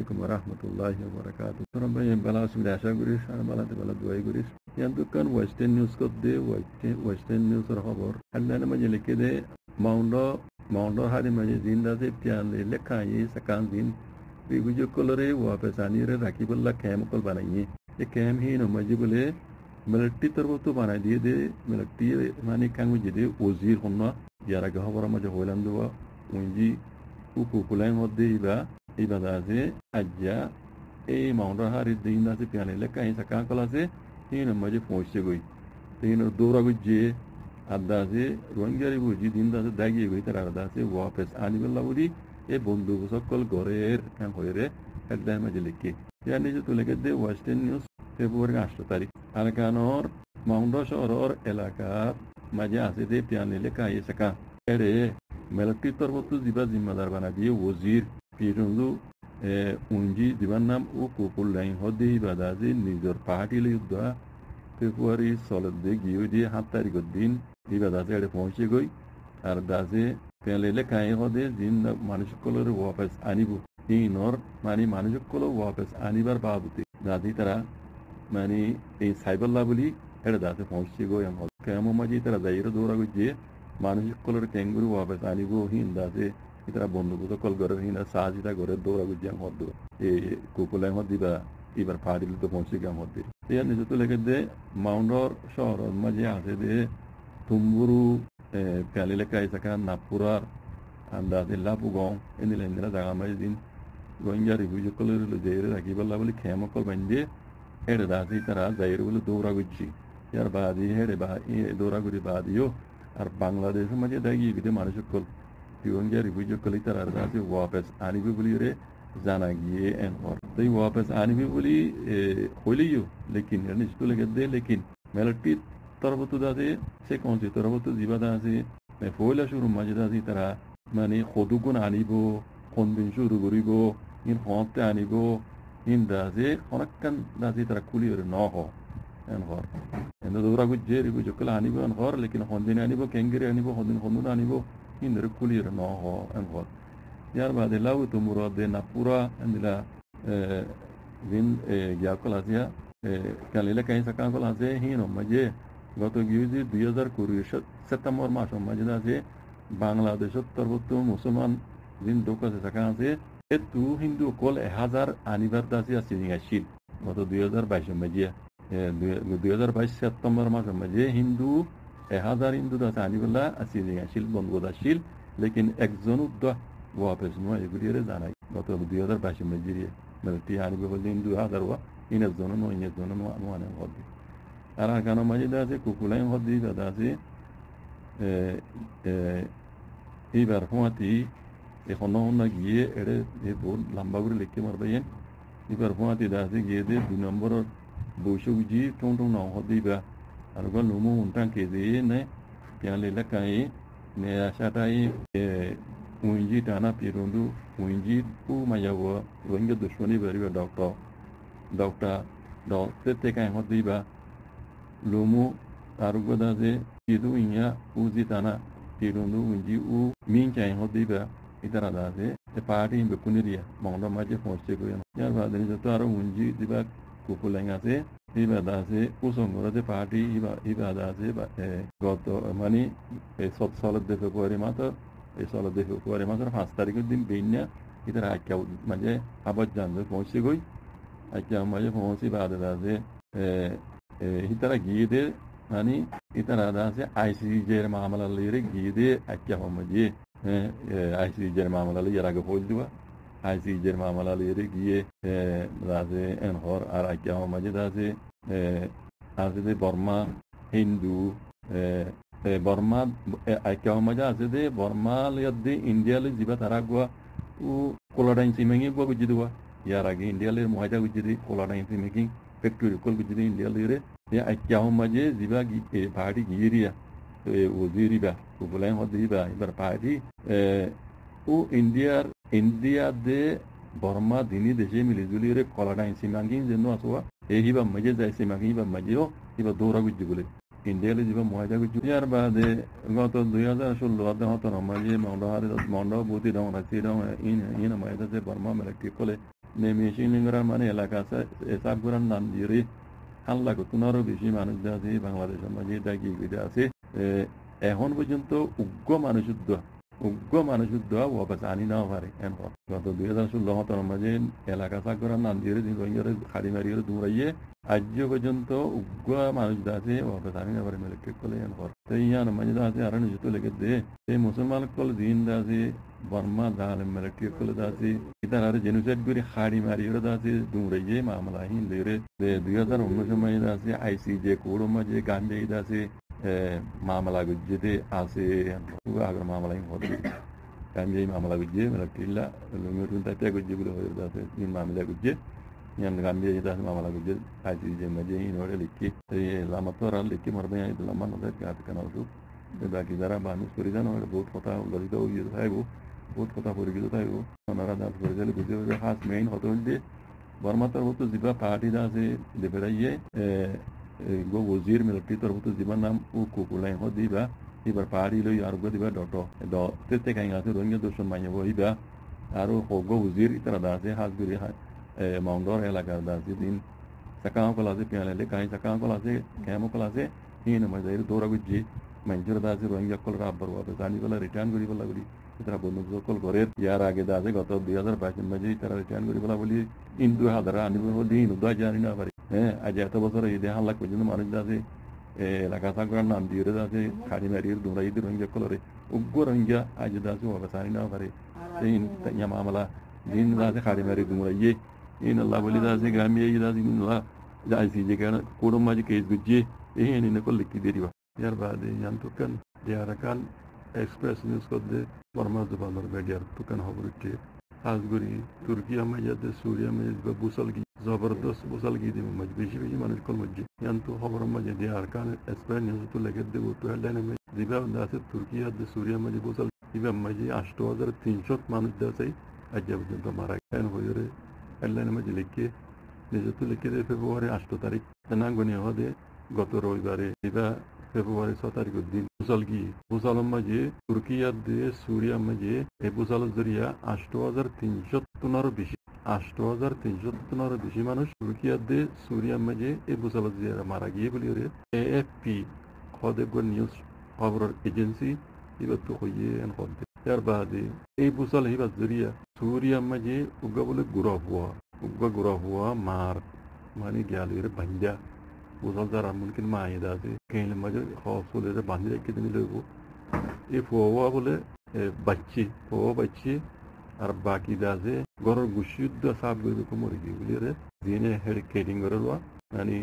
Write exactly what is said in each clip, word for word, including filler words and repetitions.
alaikum warahmatullahi wabarakatuh. Rabbi bala sudah asa guris, ana bala te bala duai guris. Yang kan Western News kod de Western News ra khabar. Halla na majle kede maundo maundo hadi maje zinda se pian le lekha ye sakan din bi gujo kolore wa pesani re rakibullah kem kol banaiye. ये कैम ही न मजे बोले military तरफ तो बना दिए दे मिलिट्री माने कांगो जिदे वजीर होना यारा गह बरा मजे होलन दो उंजी उकु कुलाइन होदे इबा इबा दासे अज्जा ए माउंडर हारी दीना से प्याने ले कहीं सकां कला से ही न मजे पहुंचे गई तीन दोरा गुजे अद्दा से रोंगरी बुजी दीना से दागी गई तरह अद्दा से वापस आने वाला बुरी ये बंदूक सकल गोरेर कां होरे हद्दा मजे लेके यानी जो तो लेके दे वेस्टर्न न्यूज़ फेब्रुआरी आठ तारीख अलकानोर माउंडो शहर एलाका मजे आसे दे प्याने ले का ये सका एरे मिलिट्री तरफ तो जिबा जिम्मेदार बना दिए वजीर पीरुंदु उंजी दिवान नाम ओ कोकुल लाइन हो दे बादाजे निजर पार्टी ले युद्ध फेब्रुआरी सोलह दे गियो दे हाथ तारीख दिन ये बादाजे एडे पहुंचे गई और दाजे प्याले ले का ये हो दे जिन मानुष कोलर वापस आनीबु इनोर मानी मानुष कोलो वापस आनीबार बाबुते दादी तरह मानी ये साइबर लाबली एडे दासे पहुंचे गो यम कैमो मजी तरह दायरे दोरा गुजे मानुष कोलर कैंगरू वापस आनीबो हिन दासे इतरा बंदूक तो कल गरे हिन साजिता गरे दोरा गुजे हम होदो ये कोकुला हम दिबा इबर पार्टी तो पहुंचे गम होदे ये निजो तो लेके दे माउंडोर शहर मजे आसे दे तुंबुरु प्याले लेका इसका नापुरा अंदाजे लापुगों इन लेंदरा जगह मजे दिन गोइंजा रिव्यू कलर लो जेरे राकी बल्ला बोली खेम कल बंदे हेडे दासी तरह जाहिर बोले दोरा गुजी यार बादी हेडे बा ये दोरा गुरी बादियो और बांग्लादेश में जे दागी बिदे मानुष कल गोइंजा रिव्यू कल तरह दासी वापस आनी भी बोली रे जाना गिए एन और तो वापस आनी भी बोली होली यो लेकिन यार निश्चित लगे दे लेकिन मिलिट्री तरफ तो दासी से कौन सी तरफ तो जीवा दासी मैं फोला शुरू मजे दासी तरह माने खुदुकुन आनी बो खुंबिन शुरू गुरी बो इन होते आनी बो इन दासे खनकन दासी तरह कुली और ना हो एन होर इन दोरा कुछ जेरी कुछ कल आनी बो एन होर लेकिन खुंदिन आनी बो केंगरी आनी बो खुंदिन खुंदुन आनी बो इन दर कुली और ना हो एन होर यार बाद लाउ तो मुराद दे ना पूरा इंदिला विन या कल आसिया क्या लेले कहीं सकां कल आसे ही नो मजे गतो गियुजी दो हज़ार कुड़ी सितंबर मास मजे दासे बांग्लादेश तरफ मुसलमान जिन दोका से सकां से ए तू हिंदू कोल एक हजार आनिबार दासी आसिनिया शील गत दो हज़ार बाईस मजे दो हज़ार बाईस सितंबर मास मजे हिंदू एक हजार हिंदू दास आनिबला आसिनिया शील बंगोदा शील लेकिन एक जनु द वापस नो एगुरी रे जाना गत दो हज़ार बाईस मजे रे मिलिट्री आनिबे बोल हिंदू हजार वा इन जनु नो इन जनु नो नो आने होदी आरा कानो मजे दासे कुकुलाइन होदी दासे ए ए इबार हुआती एखनो ना गिए एडे ए बहुत लंबा गुरी लेके मर बयन इबार हुआती दासे गिए दे दो नंबर बोशो जी टों टों ना होदी बा और गल नुमो उनटां के दे ने प्याले लकाई ने आशाटाई ए उंजी टाना पिरोंदु उंजी पू मायावा वंगे दुश्मनी बरिवा डॉक्टर डॉक्टर डॉक्टर ते काई होदी बा लोमो तारुगो दासे इदु इnya uzi tanah tirundu unji u minca yang hodi ba itara dase e party be kuniria mongdo maje pહોंचे ko yan yar ba deni to aro unji diba kupulenga se iba dase usongora de party iba iba dase ba goto mani e sot salat de februari mata e salat de februari mata पाँच तारीख दिन बिन्या itara akya maje abad jan de pહોंचे goi akya maje pહોंची baad dase e itara gide मानी इतना दासे ICJ मामला लेरे गीदे अच्छा हो मजे आईसीजे मामला ले यारा के पोल दुआ आईसीजे मामला लेरे गिए दासे एन होर आर अच्छा हो मजे दासे आसे दे बर्मा हिंदू बर्मा अच्छा हो मजे आसे दे बर्मा ले दे इंडिया ले जिबा तारागवा उ कोलाडाइन सिमेंगी गो गुजिदुआ यारा के इंडिया ले मोहाजा गुजिदी कोलाडाइन सिमेंगी फैक्ट्री कोल गुजिदी इंडिया ले या क्या हो मजे जिबा की पार्टी गिरिया तो वो गिरिबा वो बुलाएं हो दिबा इधर पार्टी वो इंडिया इंडिया दे बर्मा दिनी देशे मिली जुली रे कोलाडाइन सिमांगिन जनो असवा यही बा मजे जाय सिमांगिन बा मजे हो इबा दोरा गुजि बोले इंडिया ले जिबा मोहाजा गुजि यार बाद गत दो हज़ार सोलह दा होतो मजे माउंडो हारे माउंडो बोती दाव रासी दाव इन इन मजे से बर्मा मिलिट्री कोले নেমেশিনিংরা মানে এলাকা আছে এসব গুরান নাম দিয়ে হাল্লা করতুনারও বেশি মানুষ আছে বাংলাদেশের মাঝে ডাকি গিয়ে আছে এখন পর্যন্ত উগ্র মানুষ উগ্র মানুষ ওয়াবাস আনি নাও পারে এখন গত দুই হাজার ষোলো সতেরোর মাঝে এলাকা চাকরার নাম দিয়ে খাড়ি মারিয়ে দুমরাইয়ে আজ পর্যন্ত উগ্র মানুষ আছে ওয়াবাস আনি না পারে মিলিটারি কলে এখন তো ইয়ান মাঝে আছে আর নিজে লেগে দে এই মুসলমান কল দিন আছে বর্মা জাহালে মিলিটারি কলে আছে ইতার আর জেনুসাইড করে খাড়ি মারিয়ে আছে দুমরাইয়ে মামলা হিন দেরে দুই হাজার উনিশ মাঝে আছে আইসি যে কোড়ো মাঝে গাম্বে আছে মামলা গুজ্জে আছে আগে মামলা হতে গাম্বে মামলা গুজ্জে মিলিটারিলা লুমিটুন তাতে গুজ্জে গুলো হয়ে আছে তিন মামলা গুজ্জে yan gambe ida mamala guje aji je maje in ore likki e la motora likki marbe ya ida man ode ka kana usu e baki dara banu suridan ore বহুত কথা ললিত ইয়ে থাইবো বহুত কথা পরিচিত থাইবো ওনারা দাস পরিচালিত বুঝে খাস মেইন হতো যে বর্মাতার হতো জিবা পার্টি দা আছে দেবেরাইয়ে গো ওজির মিলিটারি তোর হতো জিবা নাম ও কুকুলাই হ দিবা এবার পার্টি লই আর গো দিবা ডট দ তেতে কাই আছে রঙে দর্শন মাইয়া বইবা আর গো ওজির ইতরা দা আছে হাস গুরি মাউন্ডর এলাকার দাসি দিন সাকাও কলাসে পিয়ালে কাই সাকাও কলাসে কেমো কলাসে হিন মজাইর দৌড়া গুজি মঞ্জুর দাসি রোহিঙ্গা কল রাব্বর ওয়াবে জানি বলা রিটার্ন করি বলা করি ইতরা বন্ধু সকল করে ইয়ার আগে দাসে গত দুই হাজার বাইশ মাঝে ইতরা রিটার্ন করি বলা বলি ইন্দু হাজার আনি বলি দিন দু জানি না পারি হ্যাঁ আজ এত বছর এই দেহ লাখ পর্যন্ত মানুষ দাসে এলাকা সাগরার নাম দিয়ে দাসে খাড়ি মারিয়ে দৌড়াই রোহিঙ্গা কলরে উগ্র রোহিঙ্গা আজ দাসে ওয়াবে জানি না পারি এই মামলা দিন দাসে খাড়ি মারি দৌড়াইয়ে in Allah wali da se gambe yi da sin Allah da si je kana ko ma je kes gujje eh ni ne ko likki deriva yar baade yan to kan yara kan express news ko de barma de balar be yar to kan haburte azguri turkiya ma jade suriya ma jade busal gi zabardast busal gi de ma beshi beshi মানুষ কল মজ্জে yan to খবর ma je yar kan express news to lege de to headline me diba da se turkiya de suriya ma je busal diba ma je আট হাজার তিনশো মানুষ da sai ajab de mara kan hoyore headline মাঝে লিখে নিজেতো লিখে দেয় ফেব্রুয়ারি আট তারিখ নাঙ্গনি হদে গত রবিবারে এবার ফেব্রুয়ারি ছ তারিখের দিন বুসাল গিয়ে বুসালের মাঝে তুর্কিয়ার দিয়ে সুরিয়ার মাঝে এই বুসালের জরিয়া আট হাজার তিনশো পনেরো বেশি আট হাজার তিনশো পনেরো বেশি মানুষ তুর্কিয়ার দিয়ে সুরিয়ার মাঝে এই বুসালের জরিয়া মারা গিয়ে বলি ওরে এ এফ পি হদে নিউজ খবরের এজেন্সি এবার তো হইয়ে হদে यार बादे এই বুসাল হিবা জরিয়া সুরিয়া মাঝে উগা বলে গুড়া হুয়া উগা গুড়া হুয়া মার মানে গেলের বান্ধা বুসাল যারা মুমকিন মায়ে দাদে কেলে মাঝে হসলে বান্ধি রেখে দিন লোক এই ফুয়া বলে বাচ্চি ফুয়া বাচ্চি আর বাকি দাদে গরর গুশুদ্ধ সাব গরে কো মরি গিয়ে রে দিনে হেড কেটিং গরলওয়া মানে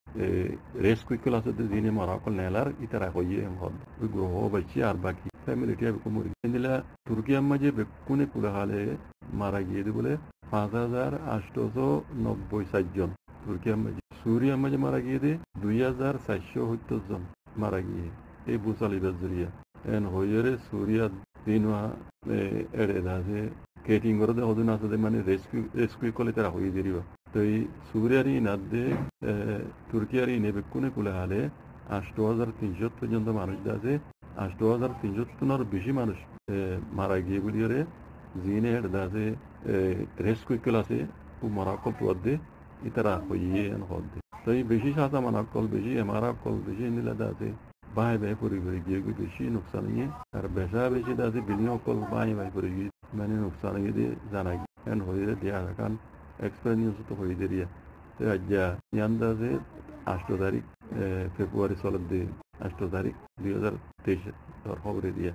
রেস্কিউ ক্লাস de দিনে মারা কল নেলার ইতারা হইয়ে হদ ওই গ্রহ বাচ্চি আর বাকি ফ্যামিলি টিয়া কো মরি দিলা তুর্কিয়া মাঝে বেকুনে কুলা হালে মারা গিয়ে বলে পাঁচ হাজার আটশো নব্বই ষাট জন তুর্কিয়া মাঝে সুরিয়া মাঝে মারা গিয়ে দে দুই হাজার চারশো সত্তর জন মারা গিয়ে এই বুসালি বাজরিয়া এন হইরে সুরিয়া দিন এড়ে দাসে কেটিং করে দে হদিন আছে মানে রেস্কিউ রেস্কিউ কলে তারা হয়ে দিবা তো এই সুরিয়ারি নাদে তুর্কিয়ারি নেবে কোনে কুলে হালে আট হাজার তিনশো পর্যন্ত মানুষ আছে আট হাজার তিনশো টনের বেশি মানুষ মারা গিয়ে বলিয়ে জিনে দাসে রেস্কিউ ক্লাসে ও মারা কল পদে ইতারা হইয়ে হদে তো এই বেশি সাজা মানা কল বেশি এমারা কল বেশি নিলে দাসে বাই বাই পরি পরি গিয়ে বেশি নুকসান নিয়ে আর বেশা বেশি দাসে বিলিয়ন কল বাই বাই পরি গিয়ে মানে নুকসান গিয়ে জানা গিয়ে হয়ে দেয়া কারণ এক্সপ্রেস নিউজ তো হয়ে দেরিয়া তো আজ ইয়ান্দাজে আট তারিখ ফেব্রুয়ারি চলত দিয়ে আট তারিখ দুই হাজার তেইশে খবরে দিয়া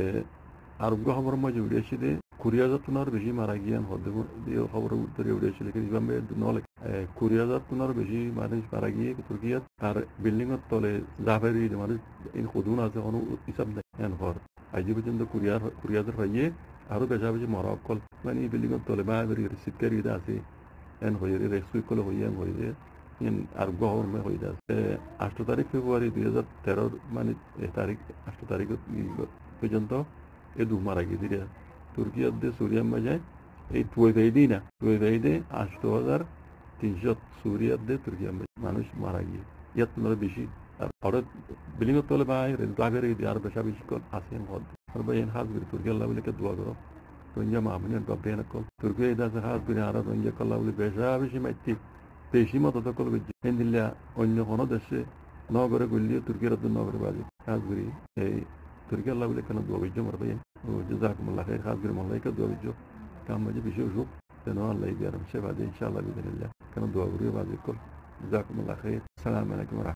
আরোগ্য খবর মাঝে উড়িয়েছি দে কুড়ি হাজার টনার বেশি মারা গিয়ান হদে খবর উত্তরে উড়িয়েছিল কিভাবে নহলে কুড়ি হাজার টনার বেশি মানুষ মারা গিয়ে তুর্কিয়াত আর বিল্ডিং এর তলে জাফেরি মানুষ এই সদুন আছে কোনো হিসাব নাই ঘর আজ পর্যন্ত কুড়ি হাজার কুড়ি হাজার পাইয়ে আরো বেশা বেশি মরা অকল মানে বিল্ডিং এর তলে বা শীতকারী আছে এন হয়ে রেস্কিউ কলে হইয়া হয়ে আর গহর মে হয়ে যাচ্ছে আট তারিখ ফেব্রুয়ারি দুই হাজার তেরোর মানে তারিখ আট তারিখ পর্যন্ত এ দু মারা গিয়ে দিলে তুর্কিয়ার দিয়ে সুরিয়ার মাঝে এই টুয়ে ভেদি না টুয়ে ভেদে আট হাজার তিনশো সুরিয়ার দিয়ে তুর্কিয়ার মাঝে মানুষ মারা গিয়ে ইয়ার তুলনায় বেশি আর হঠাৎ বিল্ডিংয়ের তলে বা দাগের আর বেশা বেশি কল আসেন হদ আর ভাই হাত তুর্কিয়ার লাভলিকে দোয়া করো Tonja maminen ko bena kol. Turkiye da sa has guri ara tonja kolla uli besha bishi metti. Peşima da da kol gujji. Endilla onyo kono deshe. No gore gulli Turkiye raddu no gore bazi. Has guri. Turkiye Allah uli kana dua gujjo marbayen. Jazakumullah khair. Has guri molla ka dua gujjo. Kam maji bishi ushuk. Teno Allah yediyaram. Şefade inşallah bidinillah. Kana dua guri bazi kol. Jazakumullah khair. Selamun aleyküm ve rahmetullah.